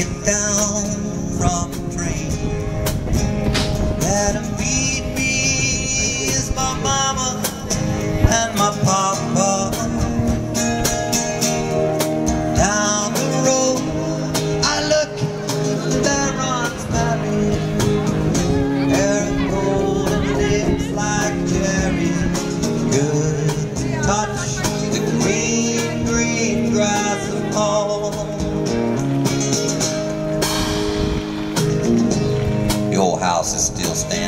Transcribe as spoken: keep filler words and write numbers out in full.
get down from the train. That'll meet me is my mama and my papa. Down the road I look, there runs Mary, hair of gold and lips like cherries. Good to touch the green, green grass of home. The old house is still standing.